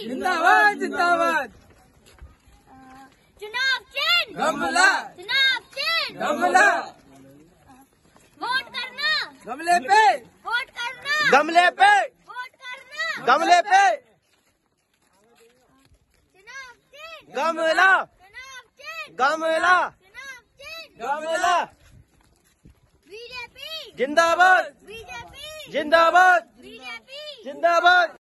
जिंदाबाद जिंदाबाद। चुनाव चिन्ह गमला, चुनाव चिन्ह गमला, वोट करना गमले पे, वोट करना गमले पे, वोट करना गमले पे, चुनाव चिन्ह गमला, चुनाव चिन्ह गमला, चुनाव चिन्ह गमला। बीजेपी जिंदाबाद, बीजेपी जिंदाबाद, बीजेपी जिंदाबाद।